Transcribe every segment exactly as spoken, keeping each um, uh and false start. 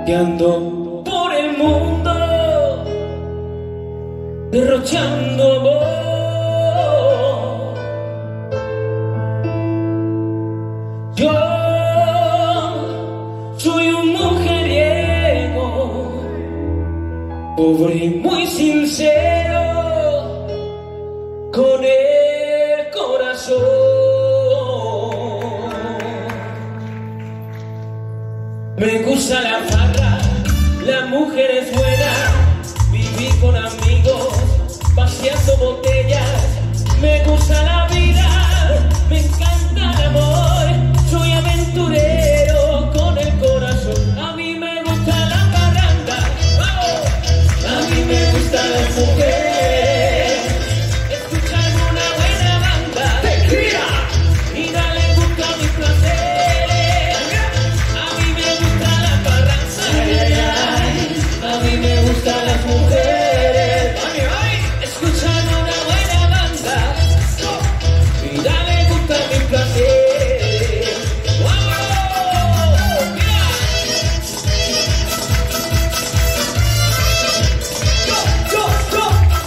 que ando por el mundo derrochando amor. Yo soy un mujeriego, pobre y muy sincero, con el corazón. Me gusta la farra, la mujer es buena, viví con amigos, vaciando botellas. Me gusta la vida, me encanta el amor, soy aventurero con el corazón. A mí me gusta la parranda, ¡vamos! A mí me gustan las mujeres, escuchar una buena banda, ¡tequila! Y dale gusto a mis placeres. A mí me gusta la parranda, ay, ay, ay. A mí me gustan las mujeres, ay, ay. Escuchar una buena banda y dale gusto a mis placeres. ¡Vamos! ¡Mira! ¡Yo, yo, yo!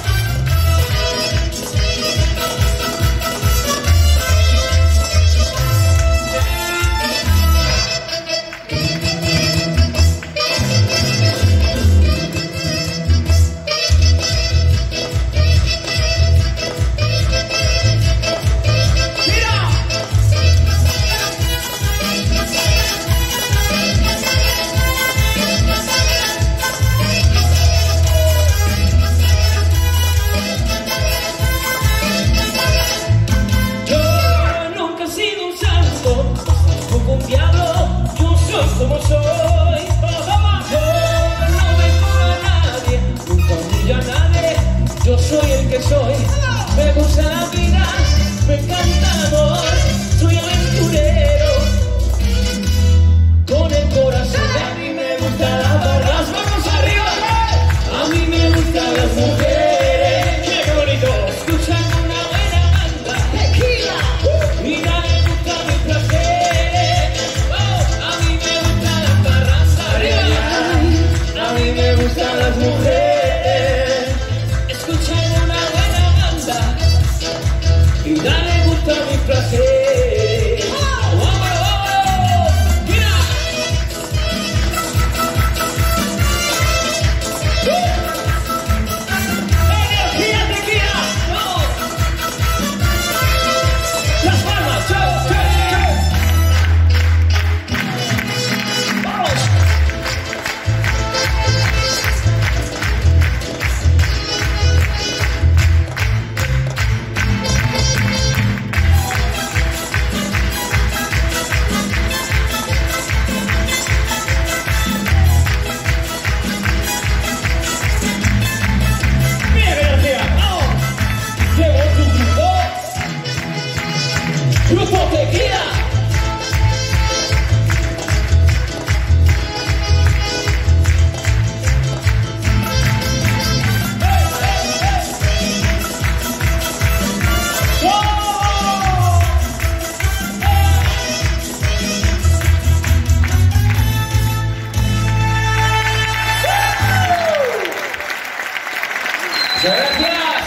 Un diablo, yo soy como soy. Yo no me como a nadie, nunca humillo a nadie. Yo soy el que soy. Me gusta la vida, me encanta el amor. Soy aventurero con el corazón. A mí me gustan las barras, vamos arriba. A mí me gustan las mujeres. ¡Qué bonito! Escuchan una buena banda, tequila, y dale gusto a mis placeres. A mí me gustan las mujeres, escuchar una buena banda y dale gusto a mis placeres. ¡Vamos, vamos! ¡Mira! ¡Energía, tequila! ¡Vamos! ¡Las palmas! ¡Chao, chao, chao! ¡Vamos! ¡Grupo Tequila! ¡Hey, hey, hey! ¡Wow! ¡Hey! ¡Gracias!